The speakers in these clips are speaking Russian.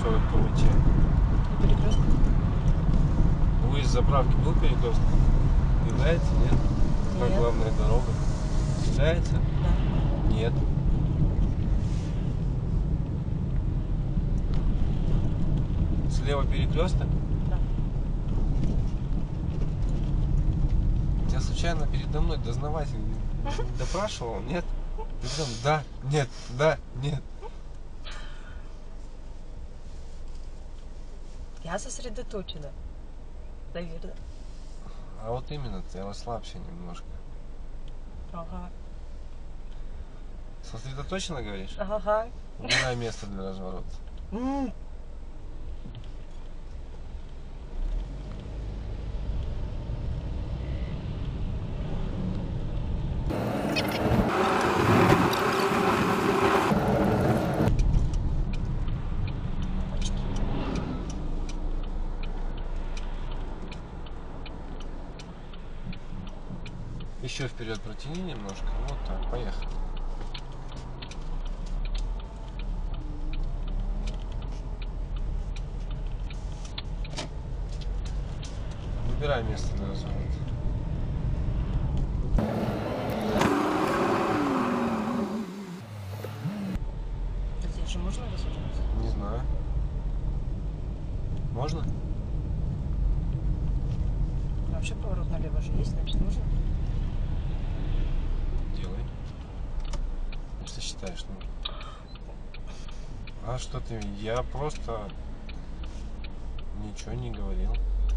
40 км. На перекрестке? Выезд с заправки был перекресток? Является? Нет? Как Нет. главная дорога? Является? Да. Нет. Слева перекресток? Да. Тебя случайно передо мной дознаватель не допрашивал? Нет? Ты прям да, нет, да, нет. Я сосредоточена. Наверное. А вот именно, ты расслабься немножко. Ага. Сосредоточенно говоришь? Ага. Убирай место для разворота. Еще вперед протяни немножко. Вот так, поехали. Выбирай место для разворота. Здесь же можно развернуться? Не знаю. Можно? Вообще поворот налево же есть, значит можно. Делай. Что ты считаешь нужно? А что ты? Я просто ничего не говорил.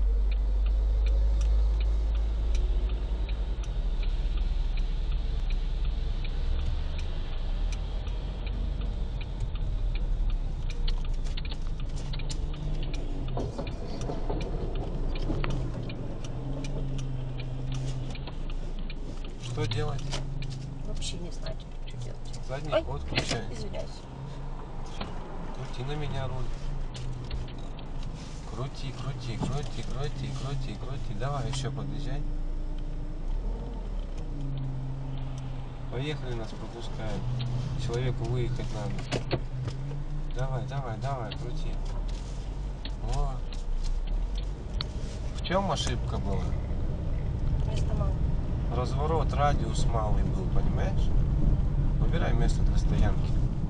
Что делать? Вообще не знаю, что делать. Задний Ой, ход включай. извиняюсь. Крути на меня руль. Крути, крути, крути, крути, крути, крути. Давай еще подъезжай. Поехали, нас пропускают. Человеку выехать надо. Давай, давай, давай, крути. Вот. В чем ошибка была? Места мало. Разворот, радиус малый был, понимаешь? Выбирай место для стоянки.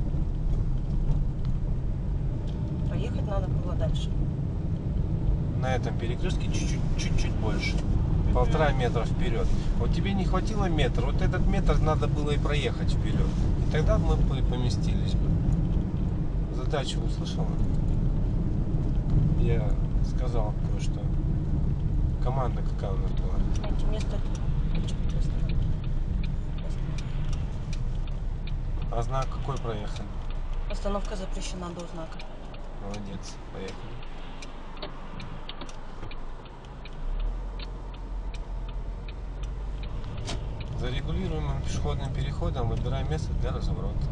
Поехать надо было дальше. На этом перекрестке чуть-чуть больше. 1,5 метра вперед. Вот тебе не хватило метра, вот этот метр надо было и проехать вперед. И тогда мы поместились бы. Задачу услышала? Я сказал кое-что. Команда какая у нас была? Найти место. А знак какой проехали? Остановка запрещена до знака. Молодец, поехали. За регулируемым пешеходным переходом выбирай место для разворота.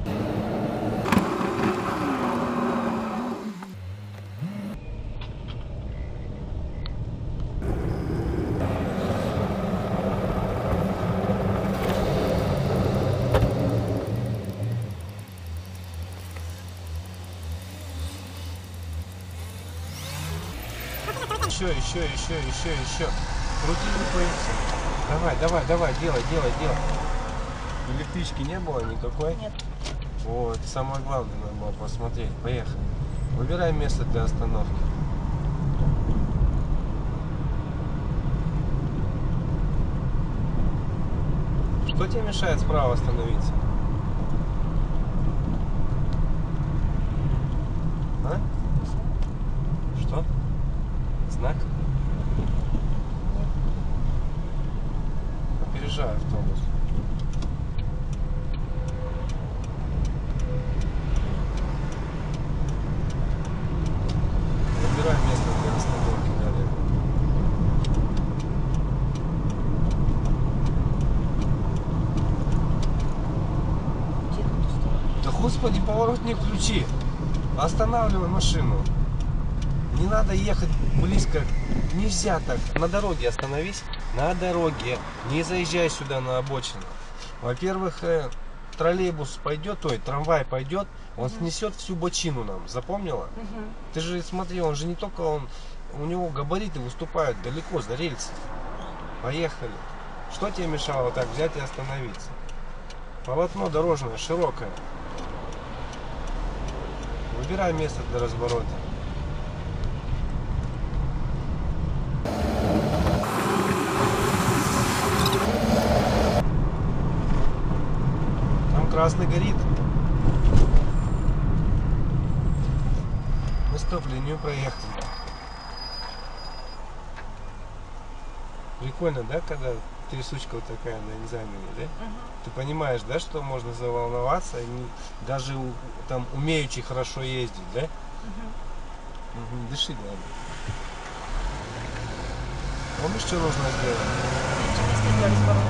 Еще. Крути рукой. Давай, давай, давай, делай. Электрички не было никакой? Нет. Вот, самое главное надо было посмотреть. Поехали. Выбирай место для остановки. Что тебе мешает справа остановиться? А? Что? Знак? Опережаю автобус. Выбирай место для остановки далее. Да господи, поворотник включи. Останавливай машину. Не надо ехать близко. Нельзя так. На дороге остановись. На дороге. Не заезжай сюда на обочину. Во-первых, троллейбус пойдет, ой, трамвай пойдет, он снесет всю бочину нам, запомнила? Ты же смотри, он же не только у него габариты выступают далеко за рельсы. Поехали. Что тебе мешало так взять и остановиться? Полотно дорожное, широкое. Выбирай место для разворота. Там красный горит. Мы стоп-линию проехали. Прикольно, да, когда трясучка вот такая на экзамене, да? Ты понимаешь, да, что можно заволноваться, даже там умеючи хорошо ездить, да? Дыши, главное. Помнишь, что нужно сделать? Место для разворота.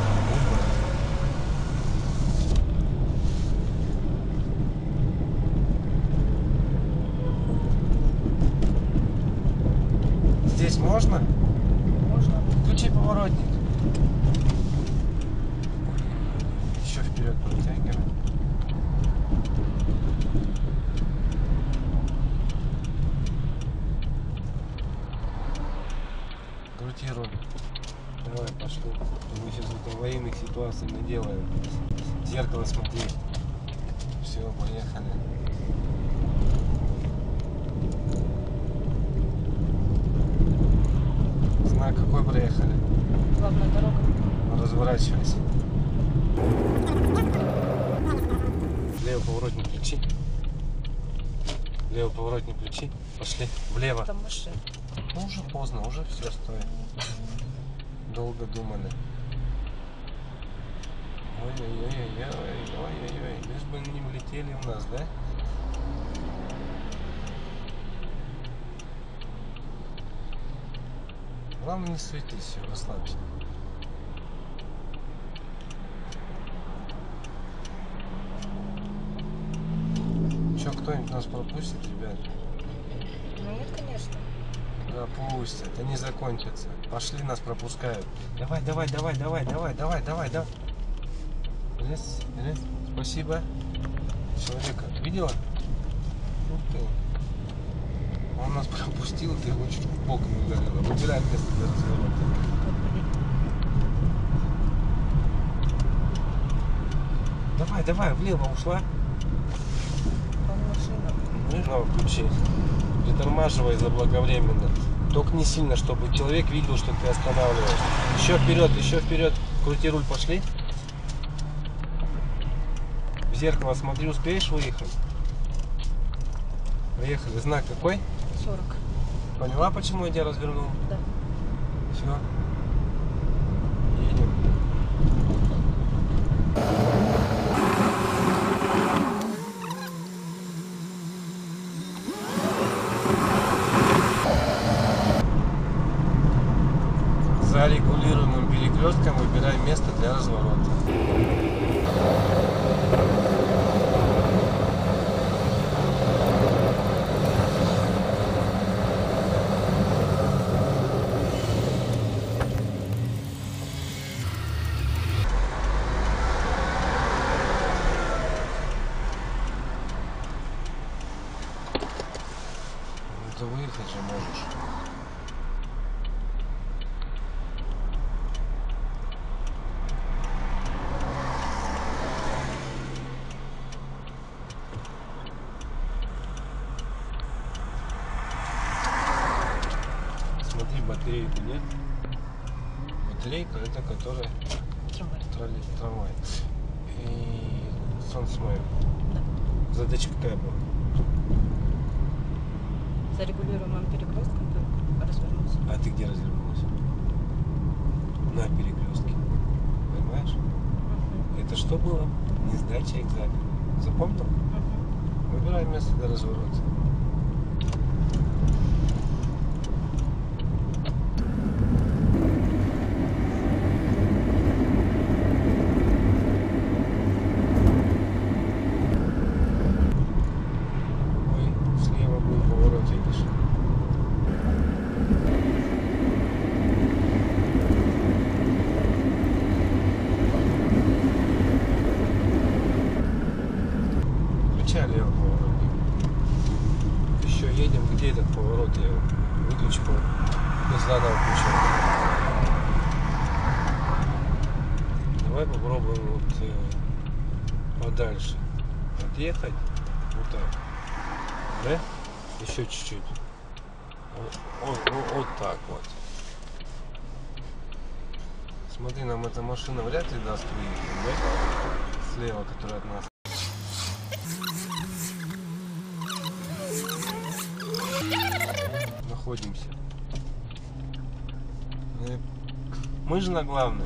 Здесь можно? Можно. Включи поворотник. Еще вперед протягивай. Крути руль. Давай, пошли. Мы сейчас в аварийных ситуациях не делаем. В зеркало смотри. Все, поехали. Знак какой проехали? Главная дорога. Разворачивайся. Левый поворотник включи. Левый поворотник включи. Пошли. Влево. Там машина. Ну уже поздно, уже все стоит. Долго думали. Ой-ой-ой-ой-ой-ой-ой. Лишь бы не влетели в нас, да? Главное не светись, все, расслабься. Че, кто-нибудь нас пропустит, ребят? Ну нет, конечно. Да пусть, это не закончится. Пошли, нас пропускают. Давай, давай, давай, давай, давай, давай, давай, давай. Лес, лес. Спасибо. Человека видела? Ух ты. Он нас пропустил, ты его чуть в бок не ударила. Выбирай место для разворота. Давай, давай, влево ушла. Там машина. Ну, включи. Притормаживай заблаговременно. Только не сильно, чтобы человек видел, что ты останавливаешь. Еще вперед. Крути руль, пошли. В зеркало смотри, успеешь выехать? Поехали. Знак какой? 40. Поняла, почему я тебя развернул? Да. Все. Едем. За регулируемым перекрестком выбирай место для разворота. Ты выехать же можешь. Смотри, батарейку нет. Батарейка это которая трамвай. И солнце мое. Да. Задача какая была? За регулируемым перекрестком ты развернулся. А ты где развернулась? На перекрестке. Понимаешь? Это что было? Не сдача экзамена. Запомнил? Выбирай место для разворота. Ой, слева был поворот, видишь? поедем, где этот поворот, я его выключу, заново включу. Давай попробуем вот подальше отъехать, вот так, да? Еще чуть-чуть, вот так вот. Смотри, нам эта машина вряд ли даст выехать, да? Слева, которая от нас. Находимся. Мы же на главной.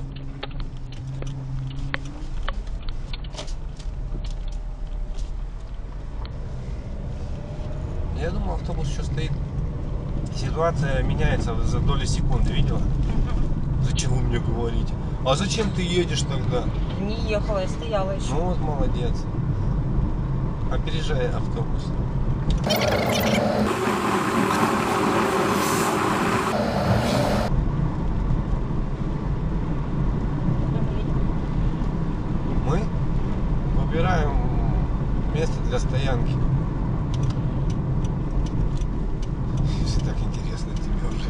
Я думал, автобус еще стоит. Ситуация меняется за доли секунды, видела? Зачем вы мне говорите? А зачем ты едешь тогда? Не ехала, я стояла еще. Ну вот молодец. Опережай автобус. Мы выбираем место для стоянки. Все так интересно тебе уже.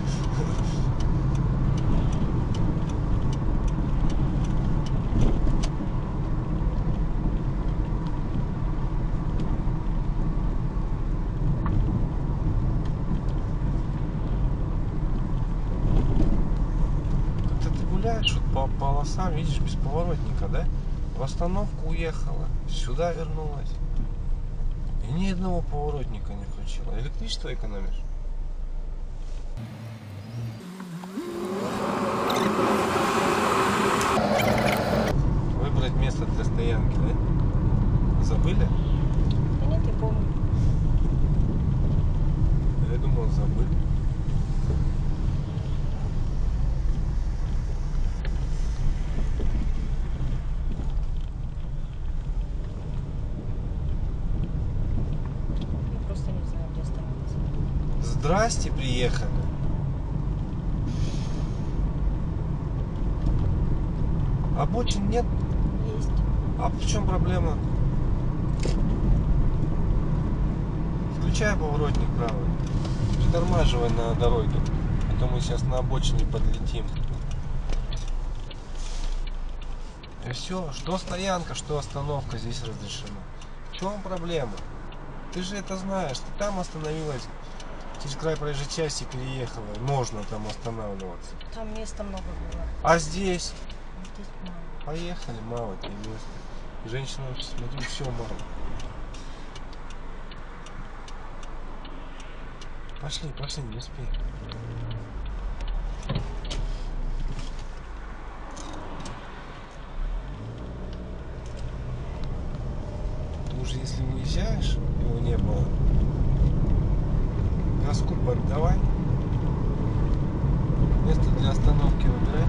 Вот по полосам, видишь, без поворотника, да? В остановку уехала, сюда вернулась. И ни одного поворотника не включила. Электричество экономишь? Выбрать место для стоянки, да? Забыли? Да нет, я помню. Я думал, забыли. Здрасте, приехали. Обочин нет? Есть. А в чем проблема? Включай поворотник правый. Притормаживай на дороге. А то мы сейчас на обочине подлетим. И все, что стоянка, что остановка здесь разрешена. В чем проблема? Ты же это знаешь. Ты там остановилась. Через край проезжей части переехала. Можно там останавливаться. Там места много было. А здесь? Здесь мало. Поехали, мало тебе места. Женщина, смотрю, все мало. Пошли, пошли, не успей. Ты уже если уезжаешь, его не было, газку поддавай. Место для остановки выбирай.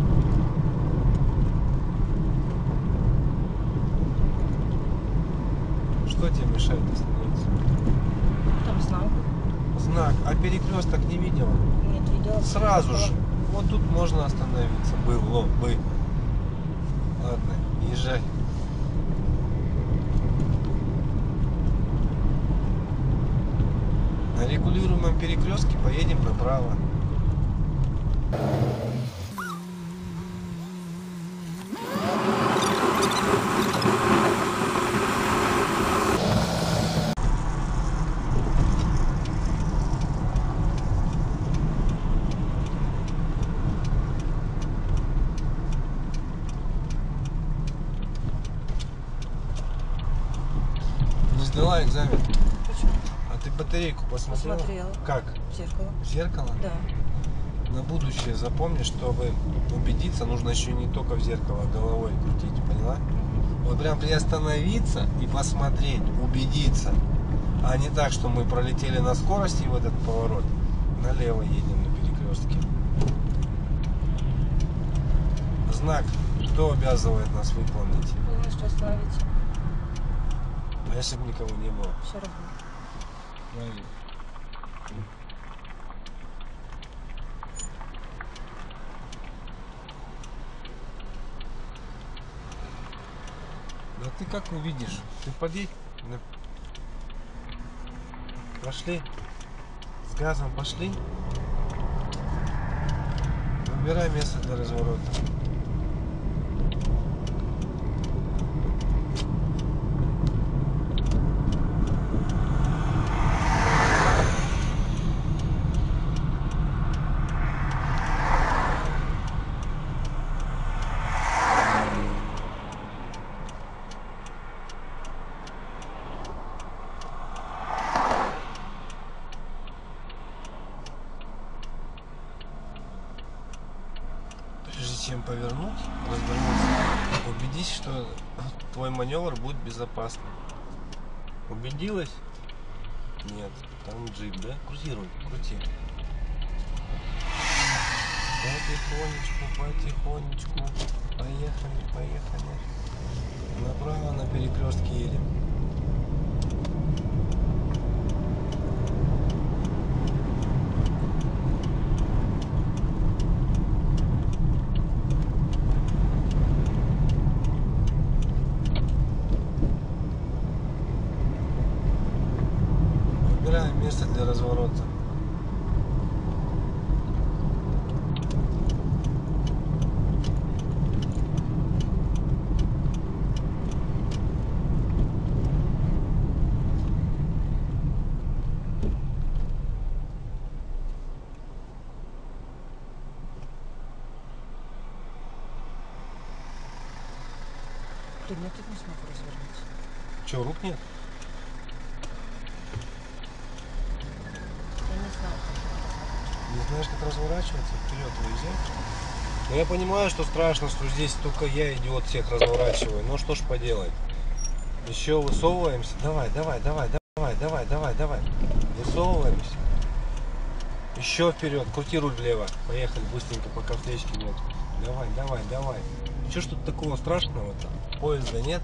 Что тебе мешает остановиться? Там знак. Знак. А перекресток не видела? Нет, видела. Сразу же. Вот тут можно остановиться. Было бы. Ладно, езжай. На регулируемом перекрестке поедем направо. Не сдала экзамен? Почему? А ты батарейку посмотрела? Посмотрела. Как? В зеркало. В зеркало? Да. На будущее запомни, чтобы убедиться, нужно еще не только в зеркало головой крутить, поняла? Вот прям приостановиться и посмотреть, убедиться. А не так, что мы пролетели на скорости в этот поворот, налево едем на перекрестке. Знак, что обязывает нас выполнить? Думаю, что остановиться. А если бы никого не было? Все равно. Правильно. Да ты как увидишь? Ты подъедь. Пошли. газом пошли. Выбирай место для разворота. Прежде чем повернуть, развернуться, убедись, что твой маневр будет безопасным. Убедилась? Нет, там джип, да? Крути руль, крути. Потихонечку. Поехали. Направо на перекрестке едем. Выбираем место для разворота. Блин, я тут не смогу развернуться. Че, рук нет? Я не знаю, как. Не знаешь, как разворачиваться? Вперед выезжать? Ну, я понимаю, что страшно, что здесь только я, идиот, всех разворачиваю. Но что ж поделать? Еще высовываемся. Давай. Высовываемся. Еще вперед. Крути руль влево. Поехали быстренько, пока встречки нет. Давай. Че ж тут такого страшного-то? Поезда нет?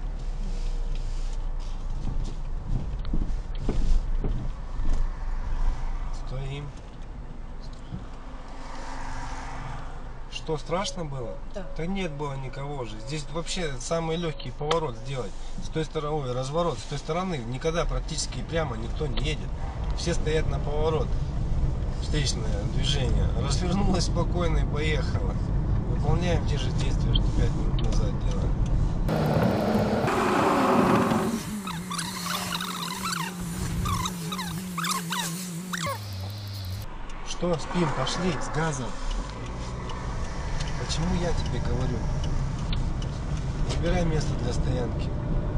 Стоим. Что, страшно было? Да. Да нет было никого же. Здесь вообще самый легкий поворот сделать. С той стороны, ой, разворот. С той стороны никогда практически прямо никто не едет. Все стоят на поворот. Встречное движение. Развернулась спокойно и поехала. Выполняем те же действия, что 5 минут назад делали. Что, спим, пошли с газом. Почему я тебе говорю? Выбирай место для стоянки.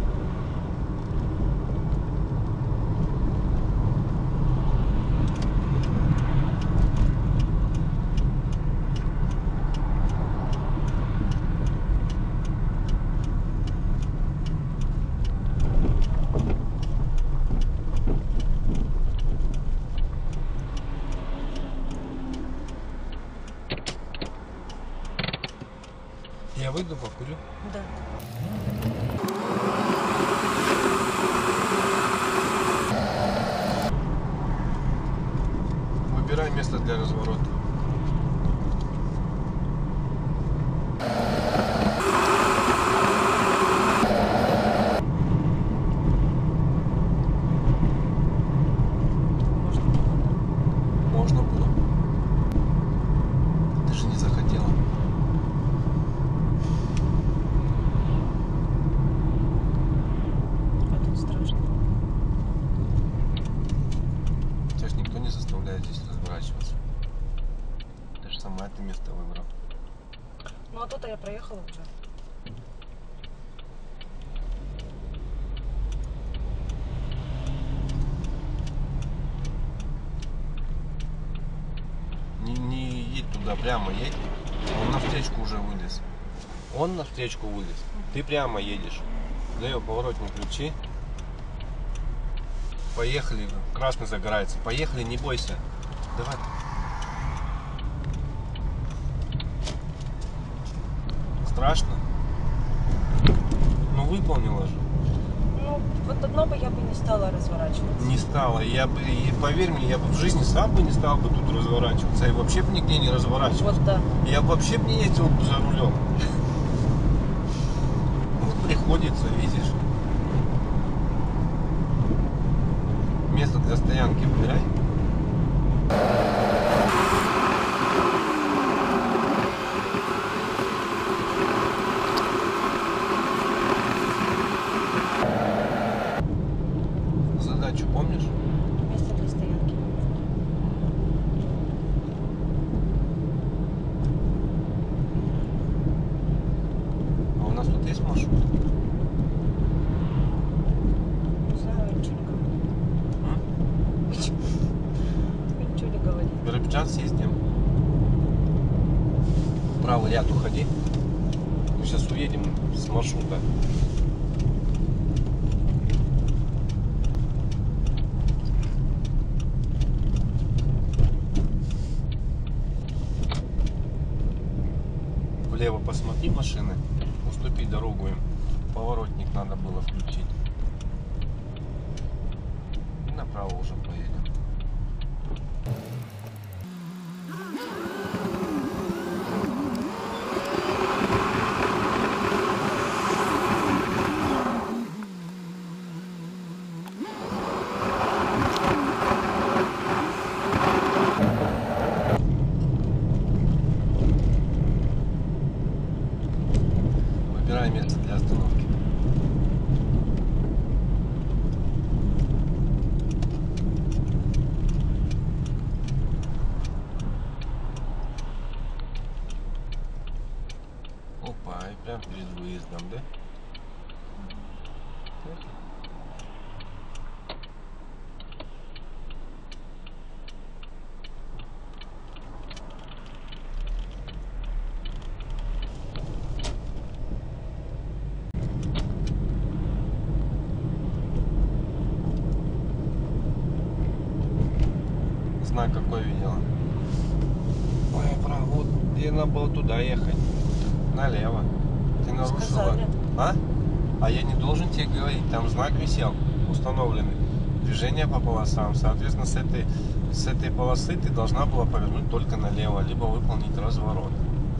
Я выйду, покурю. Да. Выбирай место для разворота. Можно было. Ты же не захотела. А тут страшно. То есть никто не заставляет здесь разворачиваться. Ты же сама это место выбрала. Ну а тут я проехала уже. Не едь туда, прямо едь. Он на встречку уже вылез. Он на встречку вылез. Ты прямо едешь. Левый поворотник включи. Поехали. Красный загорается. Поехали, не бойся. Давай. Страшно? Ну выполнила же. Ну, вот одно бы я бы не стала разворачиваться. Не стало. Я бы, и поверь мне, я бы в жизни сам бы не стал бы тут разворачиваться. И вообще бы нигде не разворачивался. Вот да. Я бы вообще бы не ездил бы за рулем. Вот приходится, видишь. Место для стоянки выбирай. Азербайджан съездим. В правый ряд уходи. Мы сейчас уедем с маршрута. Влево посмотри машины. Уступи дорогу им. Поворотник надо было включить. И направо уже поедем. Выбирай место для остановки. Опа, и прям перед выездом, да? Знак какой видела? Ой, право, вот где надо было туда ехать. Налево. Ты нарушила. Сказали. А? А я не должен тебе говорить, там знак висел, установленный. Движение по полосам. Соответственно, с этой полосы ты должна была повернуть только налево, либо выполнить разворот.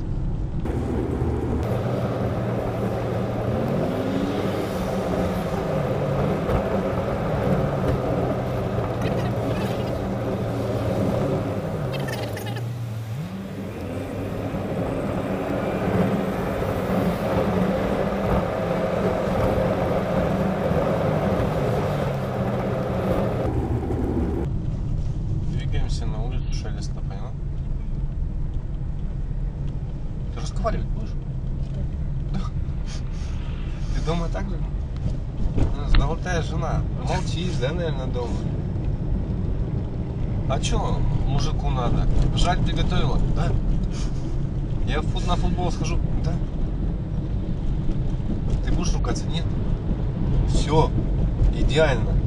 Двигаемся на улицу Шелеста, поняла? Ты разговаривать будешь? Да. Ты дома так же? Золотая жена. Молчишь, да, наверное, дома? А чё мужику надо? Жаль, приготовила? Да. Я на футбол схожу? Да. Ты будешь ругаться? Нет. Все. Идеально.